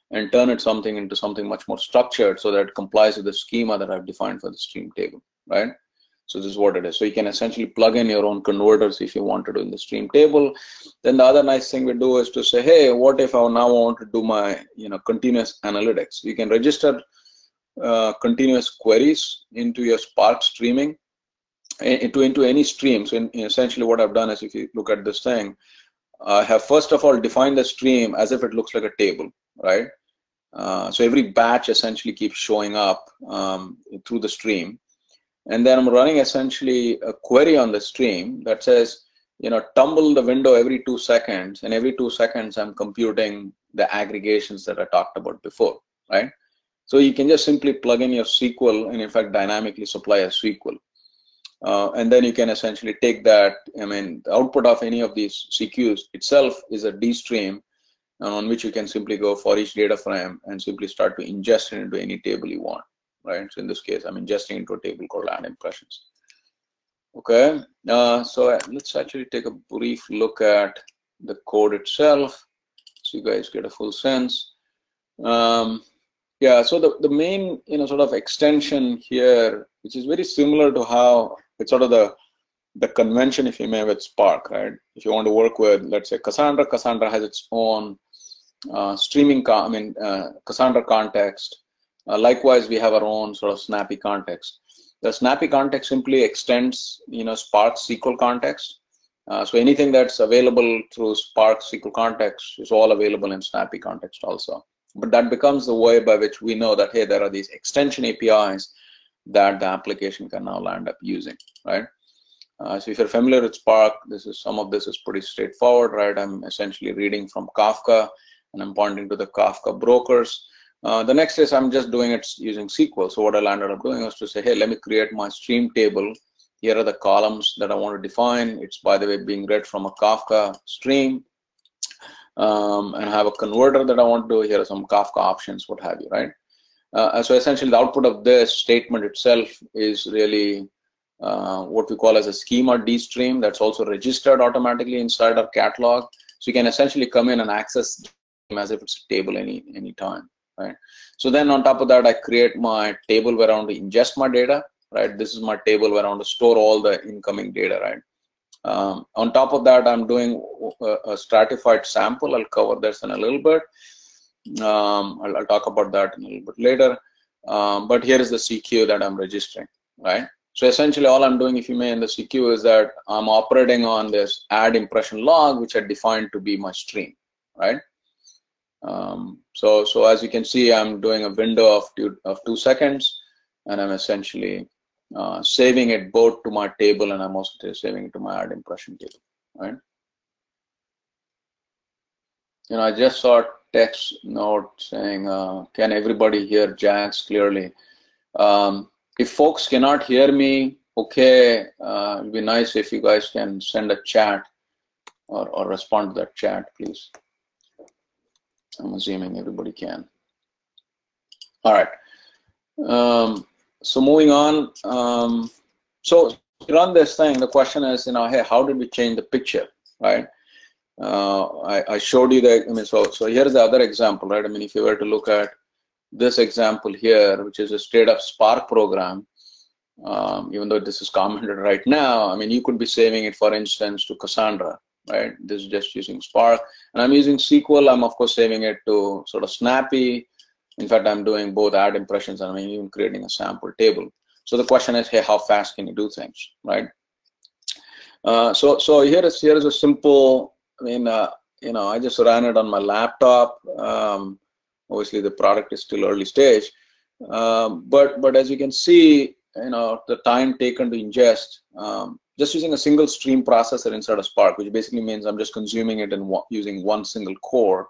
Speaker 2: and turn it something into something much more structured so that it complies with the schema that I've defined for the stream table, right? So this is what it is. So you can essentially plug in your own converters if you want to do in the stream table. Then the other nice thing we do is to say, hey, what if I now want to do my continuous analytics? You can register continuous queries into your Spark streaming into any stream. So essentially what I've done is, if you look at this thing, I have first of all defined the stream as if it looks like a table, right? So every batch essentially keeps showing up through the stream. And then I'm running essentially a query on the stream that says, tumble the window every 2 seconds, and every 2 seconds I'm computing the aggregations that I talked about before, right? So you can just simply plug in your SQL and in fact dynamically supply a SQL. And then you can essentially take that, the output of any of these CQs itself is a D stream on which you can simply go for each data frame and simply start to ingest it into any table you want, right? So in this case, I'm ingesting into a table called add impressions. Okay, so let's actually take a brief look at the code itself so you guys get a full sense. Yeah, so the main sort of extension here, which is very similar to how it's sort of the convention, if you may, with Spark, right? If you want to work with, let's say, Cassandra has its own streaming, Cassandra context. Likewise, we have our own sort of Snappy context. The Snappy context simply extends, Spark SQL context. So anything that's available through Spark SQL context is all available in Snappy context also. But that becomes the way by which we know that, hey, there are these extension APIs that the application can now land up using, right? So if you're familiar with Spark, some of this is pretty straightforward, right? I'm essentially reading from Kafka, and I'm pointing to the Kafka brokers. The next is I'm just doing it using SQL. So what I landed up doing was to say, hey, let me create my stream table. Here are the columns that I want to define. It's, by the way, being read from a Kafka stream. And I have a converter that I want to do. Here are some Kafka options, what have you, right? So essentially the output of this statement itself is really what we call as a schema D stream that's also registered automatically inside our catalog. So you can essentially come in and access as if it's a table any time, right? So then on top of that, I create my table where I want to ingest my data, right? This is my table where I want to store all the incoming data, right? On top of that, I'm doing a stratified sample. I'll cover this in a little bit. I'll talk about that in a little bit later. But here is the CQ that I'm registering, right? So essentially all I'm doing, if you may, in the CQ is that I'm operating on this add impression log, which I defined to be my stream, right? So as you can see, I'm doing a window of 2 seconds, and I'm essentially saving it both to my table, and I'm also saving it to my add impression table, right? I just saw a text note saying, can everybody hear Jax clearly? If folks cannot hear me, okay, it'd be nice if you guys can send a chat or respond to that chat, please. I'm assuming everybody can. All right. So moving on. So to run this thing, the question is, hey, how did we change the picture, right? I showed you that. So here's the other example, right? If you were to look at this example here, which is a straight up Spark program, even though this is commented right now, you could be saving it, for instance, to Cassandra, right? This is just using Spark, and I'm using SQL. I'm of course saving it to sort of Snappy. In fact, I'm doing both add impressions and I'm even creating a sample table. So the question is, hey, how fast can you do things, right? So here is a simple. I just ran it on my laptop. Obviously, the product is still early stage, but as you can see, the time taken to ingest, just using a single stream processor inside of Spark, which basically means I'm just consuming it in using one single core.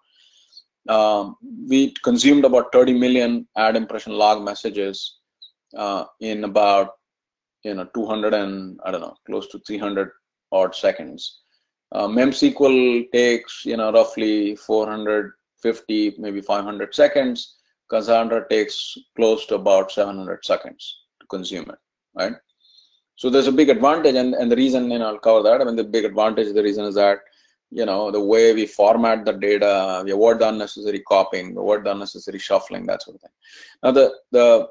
Speaker 2: We consumed about 30 million add impression log messages in about 200 and close to 300 odd seconds. MemSQL takes roughly 450, maybe 500 seconds. Cassandra takes close to about 700 seconds to consume it, right? So there's a big advantage, and the reason, I'll cover that. The big advantage, the reason is that the way we format the data, we avoid the unnecessary copying, we avoid the unnecessary shuffling, that sort of thing. Now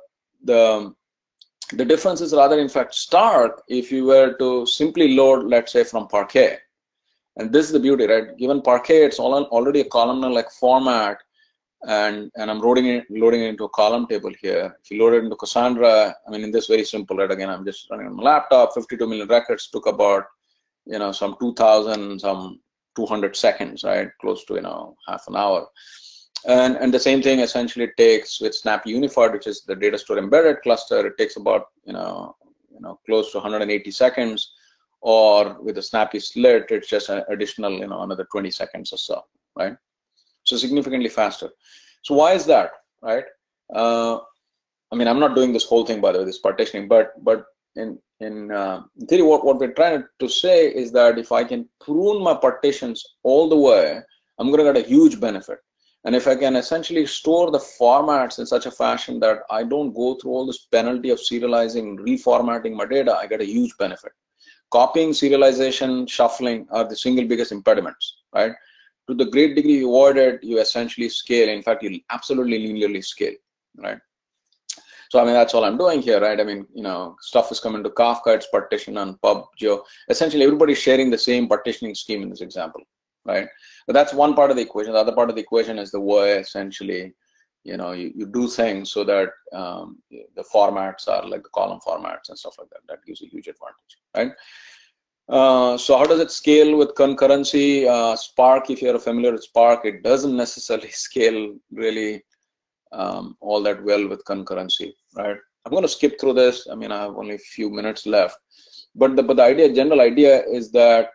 Speaker 2: the difference is rather in fact stark if you were to simply load, let's say, from Parquet. And this is the beauty, right? Given Parquet, it's already a columnar-like format, and I'm loading it into a column table here. If you load it into Cassandra, I mean, in this very simple, right? Again, I'm just running on my laptop. 52 million records took about, some 2,000, some 200 seconds, right? Close to, half an hour. And the same thing essentially takes with Snappy Unified, which is the data store embedded cluster. It takes about, close to 180 seconds. Or with a Snappy Slit, it's just an additional, another 20 seconds or so, right? So significantly faster. So why is that, right? I mean, I'm not doing this whole thing, by the way, this partitioning, but in theory, what we're trying to say is that if I can prune my partitions all the way, I'm going to get a huge benefit. And if I can essentially store the formats in such a fashion that I don't go through all this penalty of serializing, reformatting my data, I get a huge benefit. Copying, serialization, shuffling are the single biggest impediments, right? To the great degree you avoid it, you essentially scale. In fact, you absolutely linearly scale, right? So, I mean, that's all I'm doing here, right? I mean, stuff is coming to Kafka, it's partition on pub, geo. Essentially, everybody's sharing the same partitioning scheme in this example, right? But that's one part of the equation. The other part of the equation is the way essentially, you do things so that the formats are like the column formats and stuff like that. That gives a huge advantage, right? So how does it scale with concurrency? Spark, if you're familiar with Spark, it doesn't necessarily scale really all that well with concurrency, right? I'm going to skip through this. I mean, I have only a few minutes left, but the general idea is that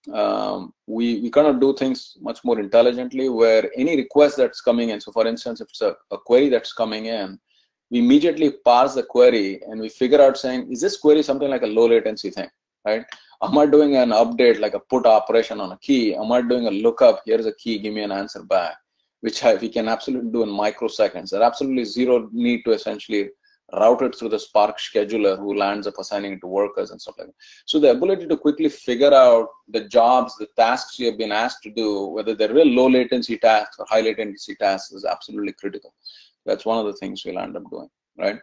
Speaker 2: we kind of do things much more intelligently, where any request that's coming in, so for instance, if it's a query that's coming in, we immediately parse the query and we figure out saying, is this query something like a low latency thing, right? Am I doing an update like a put operation on a key? Am I doing a lookup? Here's a key, give me an answer back, which we can absolutely do in microseconds. There's absolutely zero need to essentially route it through the Spark scheduler who lands up assigning it to workers and stuff like that. So the ability to quickly figure out the jobs, the tasks you have been asked to do, whether they're real low latency tasks or high latency tasks, is absolutely critical. That's one of the things we'll end up doing, right?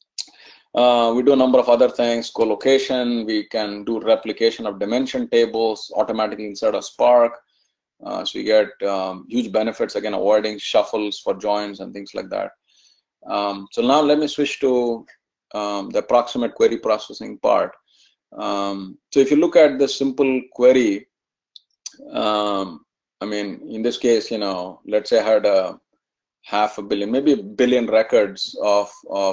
Speaker 2: We do a number of other things, co-location. We can do replication of dimension tables automatically inside of Spark. So you get huge benefits, again, avoiding shuffles for joins and things like that. So now let me switch to the approximate query processing part. So if you look at the simple query, I mean, in this case, let's say I had a 500 million, maybe 1 billion records of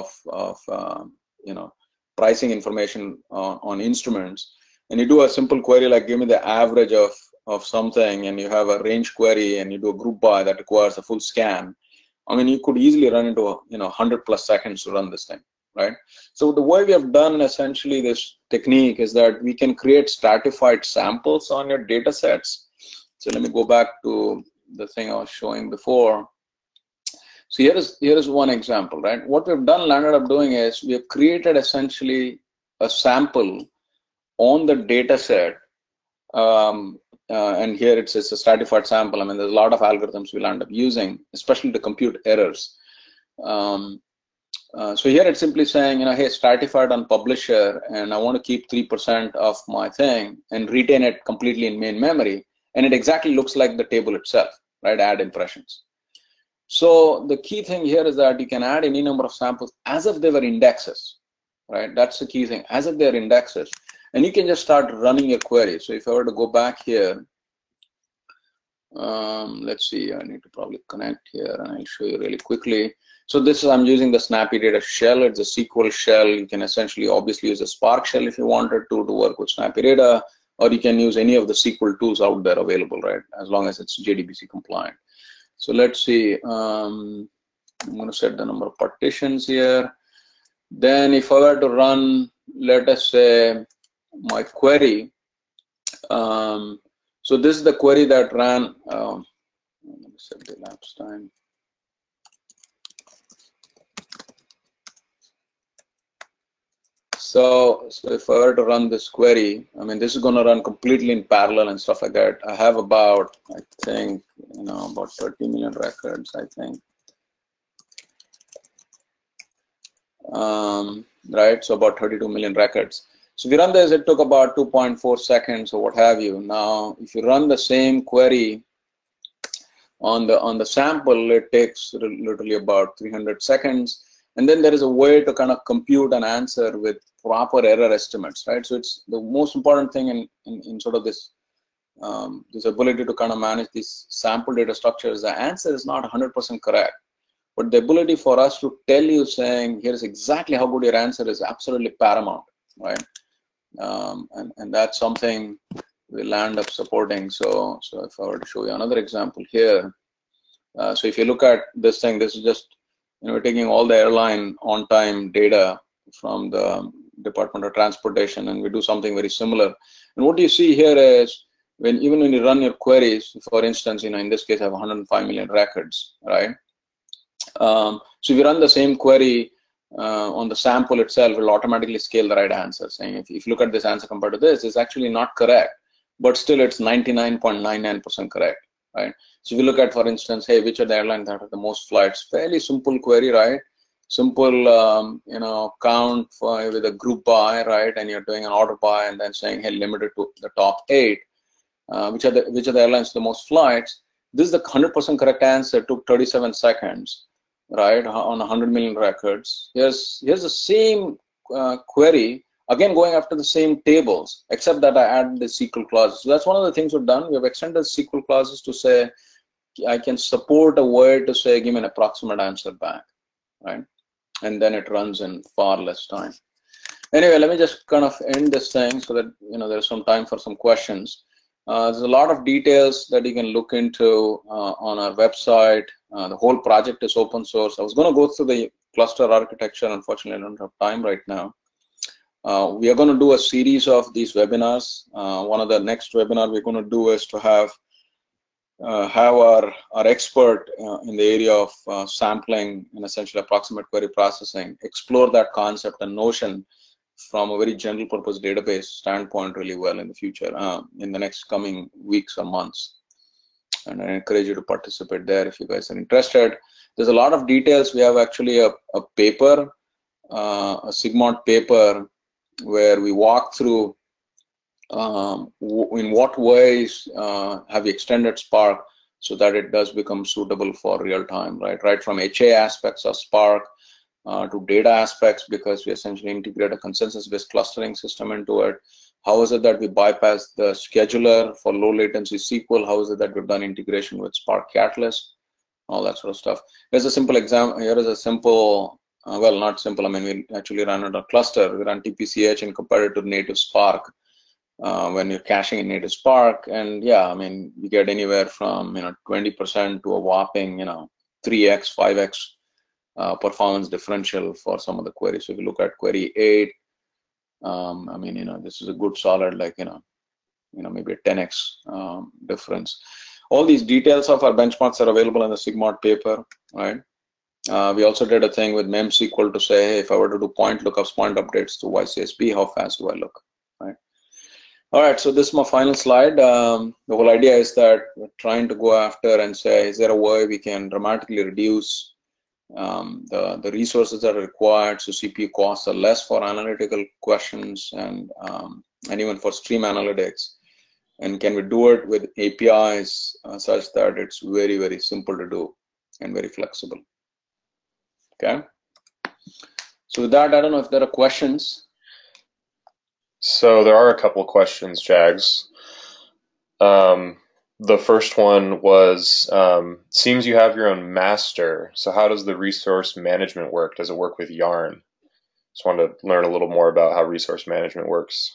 Speaker 2: pricing information on instruments, and you do a simple query like give me the average of something, and you have a range query, and you do a group by that requires a full scan. I mean, you could easily run into 100+ seconds to run this thing, right? So the way we have done essentially this technique is that we can create stratified samples on your data sets. So let me go back to the thing I was showing before. So here is one example, right? What we've landed up doing is we have created essentially a sample on the data set. And here it's a stratified sample. I mean, there's a lot of algorithms we'll end up using, especially to compute errors. So here it's simply saying, hey, stratified on publisher, and I want to keep 3% of my thing and retain it completely in main memory. And it exactly looks like the table itself, right? Add impressions. So the key thing here is that you can add any number of samples as if they were indexes, right? That's the key thing, as if they're indexes. And you can just start running your query. So if I were to go back here, let's see, I need to probably connect here and I'll show you really quickly. So this is, I'm using the SnappyData shell. It's a SQL shell. You can essentially obviously use a Spark shell if you wanted to work with SnappyData, or you can use any of the SQL tools out there available, right? As long as it's JDBC compliant. So let's see, I'm going to set the number of partitions here. Then if I were to run, let us say, my query. So this is the query that ran. Let me set the elapsed time. So if I were to run this query, I mean, this is going to run completely in parallel and stuff like that. I have about, I think, about 30 million records, I think. Right, so about 32 million records. So if you run this, it took about 2.4 seconds or what have you. Now, if you run the same query on the sample, it takes literally about 300 seconds. And then there is a way to kind of compute an answer with proper error estimates, right? So it's the most important thing in sort of this this ability to kind of manage these sample data structures. The answer is not 100% correct, but the ability for us to tell you saying, here's exactly how good your answer is absolutely paramount, right? And that's something we'll end up supporting. So if I were to show you another example here, so if you look at this thing, this is just, we're taking all the airline on-time data from the Department of Transportation, and we do something very similar. And what you see here is, even when you run your queries, for instance, in this case, I have 105 million records, right? So if you run the same query on the sample itself, it will automatically scale the right answer, saying if you look at this answer compared to this, it's actually not correct, but still it's 99.99% correct, right? So if you look at, for instance, hey, which are the airlines that have the most flights? Fairly simple query, right? Simple, count with a group by, right? And you're doing an order by and then saying, hey, limited to the top 8. Which are the airlines with the most flights? This is the 100% correct answer. It took 37 seconds, right? On 100 million records. Here's the same query, again going after the same tables, except that I added the SQL clauses. So that's one of the things we've done. We have extended SQL clauses to say, I can support a way to say, give me an approximate answer back, right? And then it runs in far less time. Anyway, let me just kind of end this thing so that there's some time for some questions. There's a lot of details that you can look into on our website. The whole project is open source. I was going to go through the cluster architecture. Unfortunately, I don't have time right now. We are going to do a series of these webinars. One of the next webinar we're going to do is to have our expert in the area of sampling and essentially approximate query processing explore that concept and notion from a very general purpose database standpoint really well in the future, in the next coming weeks or months. And I encourage you to participate there if you guys are interested. There's a lot of details. We have actually a paper, a Sigmod paper, where we walk through in what ways have we extended Spark so that it does become suitable for real time, right from HA aspects of Spark to data aspects, because we essentially integrate a consensus-based clustering system into it. How is it that we bypass the scheduler for low latency SQL? How is it that we've done integration with Spark Catalyst? All that sort of stuff. Here's a simple example. Here is a simple, well, not simple. I mean, we actually ran it a cluster. We ran TPCH and compared it to native Spark when you're caching in native Spark. And yeah, I mean, you get anywhere from 20% to a whopping 3x, 5x performance differential for some of the queries. So if you look at query 8, I mean, this is a good solid, like, maybe a 10x difference. All these details of our benchmarks are available in the Sigmod paper, right? We also did a thing with memSQL to say, hey, if I were to do point lookups, point updates to YCSB, how fast do I look, right? All right, so this is my final slide. The whole idea is that we're trying to go after and say, is there a way we can dramatically reduce the resources that are required so CPU costs are less for analytical questions and even for stream analytics? And can we do it with APIs such that it's very, very simple to do and very flexible? Okay. So with that, I don't know if there are questions.
Speaker 1: So there are a couple of questions, Jags. The first one was, seems you have your own master. So how does the resource management work? Does it work with Yarn? Just wanted to learn a little more about how resource management works.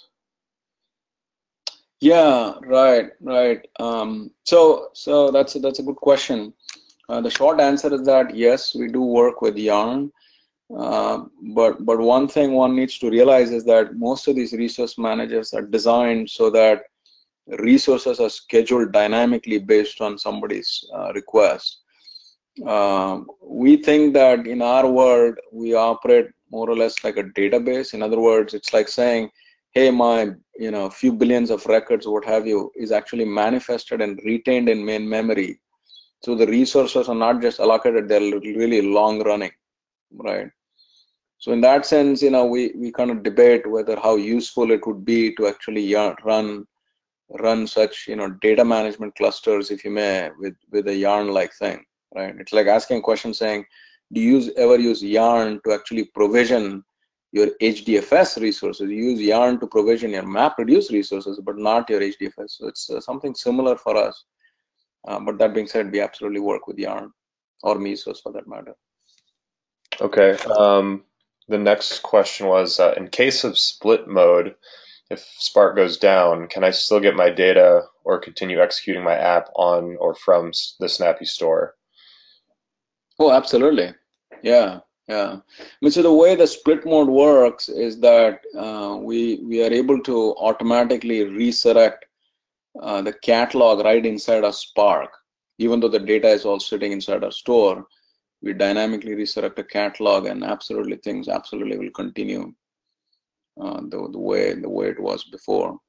Speaker 2: Yeah, right. So that's a good question. The short answer is that yes, we do work with Yarn, but one thing one needs to realize is that most of these resource managers are designed so that resources are scheduled dynamically based on somebody's request. We think that in our world we operate more or less like a database. In other words, it's like saying, hey, my few billions of records, what have you, is actually manifested and retained in main memory. So the resources are not just allocated, they're really long running, right? So in that sense, we kind of debate whether how useful it would be to actually run such data management clusters, if you may, with a yarn like thing, right? It's like asking a question saying, do you ever use yarn to actually provision your HDFS resources? You use yarn to provision your MapReduce resources, but not your HDFS. So it's something similar for us. But that being said, we absolutely work with yarn or mesos for that matter.
Speaker 1: Okay. The next question was, in case of split mode, if Spark goes down, can I still get my data or continue executing my app on or from the Snappy store?
Speaker 2: Oh, absolutely. Yeah, yeah. I mean, so the way the split mode works is that we are able to automatically resurrect the catalog right inside our Spark. Even though the data is all sitting inside our store, we dynamically resurrect a catalog, and absolutely things absolutely will continue the way it was before.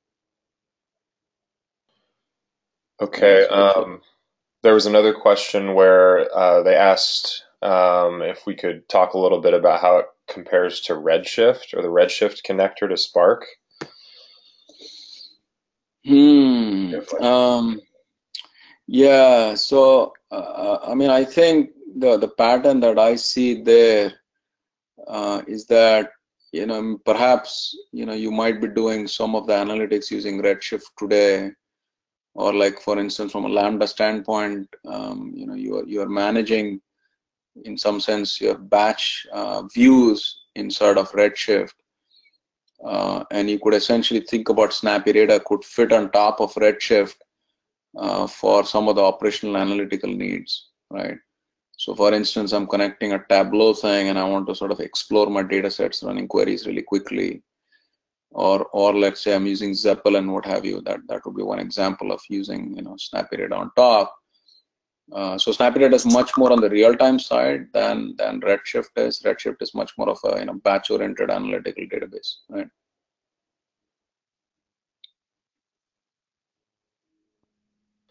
Speaker 1: Okay.
Speaker 2: Yeah, so
Speaker 1: There was another question where they asked if we could talk a little bit about how it compares to Redshift or the Redshift connector to Spark.
Speaker 2: Yeah, so I mean, I think the pattern that I see there is that perhaps you might be doing some of the analytics using Redshift today, or like for instance from a Lambda standpoint, you are managing in some sense your batch views inside of Redshift, and you could essentially think about SnappyData could fit on top of Redshift for some of the operational analytical needs, right? So for instance, I'm connecting a Tableau thing and I want to sort of explore my data sets, running queries really quickly. Or let's say I'm using Zeppel and what have you. That would be one example of using SnappyData on top. So SnappyData is much more on the real-time side than Redshift is. Redshift is much more of a batch-oriented analytical database, right?